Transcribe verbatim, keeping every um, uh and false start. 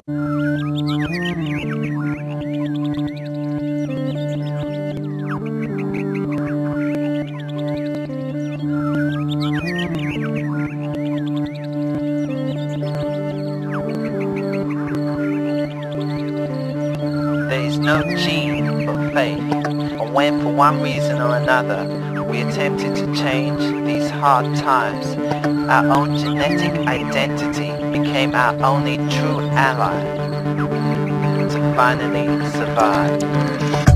There is no gene but faith, and when for one reason or another we attempted to change these hard times, our own genetic identity became our only true ally to finally survive.